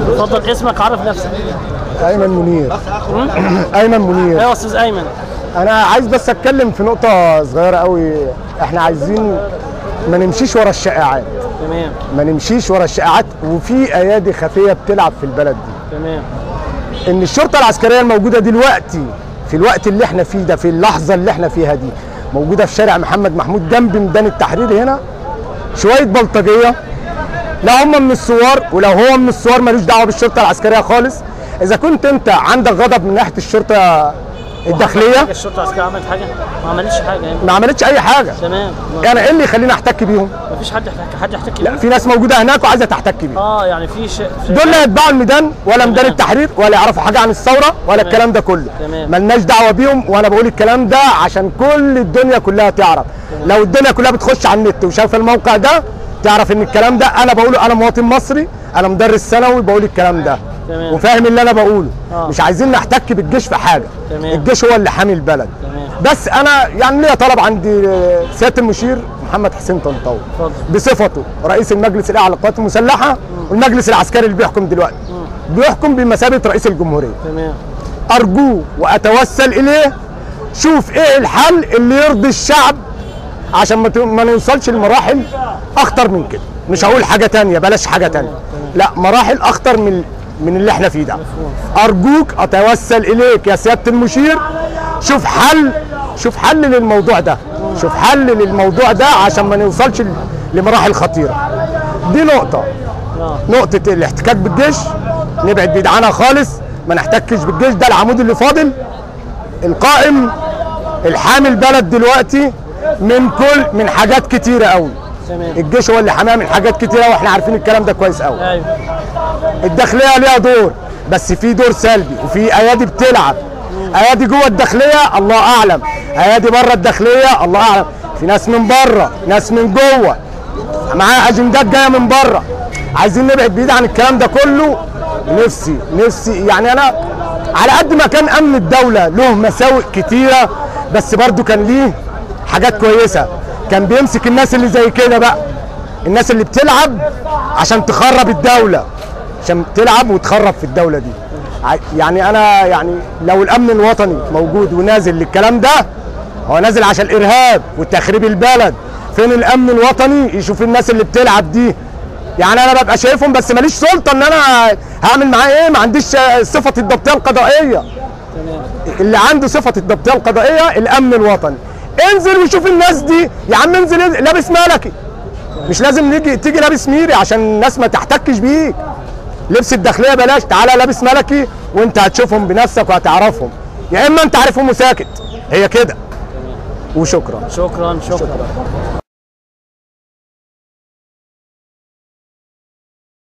اتفضل اسمك، عرف نفسك. ايمن منير. ايمن منير. ايوه يا استاذ ايمن. انا عايز بس اتكلم في نقطه صغيره قوي. احنا عايزين ما نمشيش ورا الشائعات. تمام. ما نمشيش ورا الشائعات، وفي ايادي خفيه بتلعب في البلد دي. تمام. ان الشرطه العسكريه الموجوده دلوقتي في الوقت اللي احنا فيه ده، في اللحظه اللي احنا فيها دي، موجوده في شارع محمد محمود جنب ميدان التحرير هنا، شويه بلطجيه. لا هم من الثوار، ولو هو من الثوار ملوش دعوه بالشرطه العسكريه خالص. اذا كنت انت عندك غضب من ناحيه الشرطه الداخليه، الشرطه العسكريه عملت حاجه؟ ما عملتش حاجه يعني. ما عملتش اي حاجه. تمام. انا ايه اللي يخليني احتك بيهم؟ مفيش حد يحتك بيهم. لا، في ناس موجوده هناك وعايزه تحتك بيهم. يعني في دول لا يتبعوا الميدان ولا ميدان التحرير ولا يعرفوا حاجه عن الثوره ولا الكلام ده كله. ملناش دعوه بيهم. وانا بقول الكلام ده عشان كل الدنيا كلها تعرف. لو الدنيا كلها بتخش على النت وشايفه الموقع ده تعرف ان الكلام ده انا بقوله. انا مواطن مصري، انا مدرس ثانوي، بقول الكلام ده وفاهم اللي انا بقوله. مش عايزين نحتك بالجيش في حاجه. الجيش هو اللي حامي البلد. بس انا يعني ليا طلب عند سياده المشير محمد حسين طنطاوي بصفته رئيس المجلس الاعلى للقوات المسلحه والمجلس العسكري اللي بيحكم دلوقتي، بيحكم بمثابه رئيس الجمهوريه. تمام. ارجوه واتوسل اليه، شوف ايه الحل اللي يرضي الشعب عشان ما نوصلش لمراحل اخطر من كده. مش هقول حاجه تانية، بلاش حاجه تانية، لا مراحل اخطر من اللي احنا فيه ده. ارجوك اتوسل اليك يا سياده المشير، شوف حل للموضوع ده. شوف حل للموضوع ده عشان ما نوصلش لمراحل خطيره. دي نقطه الاحتكاك بالجيش، نبعد بعيد عنها خالص، ما نحتكش بالجيش. ده العمود اللي فاضل القائم الحامي البلد دلوقتي من حاجات كتيره قوي. الجيش هو اللي حماه من حاجات كتيره واحنا عارفين الكلام ده كويس قوي. الداخليه ليها دور، بس في دور سلبي وفي ايادي بتلعب. ايادي جوه الداخليه الله اعلم، ايادي بره الداخليه الله اعلم. في ناس من بره، ناس من جوه، معاها اجندات جايه من بره. عايزين نبعد بعيد عن الكلام ده كله. نفسي يعني انا على قد ما كان امن الدوله له مساوئ كتيره، بس برضو كان ليه حاجات كويسه. كان بيمسك الناس اللي زي كده بقى، الناس اللي بتلعب عشان تخرب الدوله، عشان تلعب وتخرب في الدوله دي. يعني انا يعني لو الامن الوطني موجود ونازل للكلام ده، هو نازل عشان الارهاب وتخريب البلد. فين الامن الوطني يشوف الناس اللي بتلعب دي؟ يعني انا ببقى شايفهم بس ماليش سلطه ان انا هعمل معاه ايه. ما عنديش صفه الضبطيه القضائيه. اللي عنده صفه الضبطيه القضائيه الامن الوطني. انزل وشوف الناس دي يا عم. انزل لابس ملكي، مش لازم تيجي لابس ميري عشان الناس ما تحتكش بيك. لبس الداخليه بلاش، تعالى لابس ملكي وانت هتشوفهم بنفسك وهتعرفهم. يا اما انت عارفهم وساكت، هي كده. وشكرا. شكرا.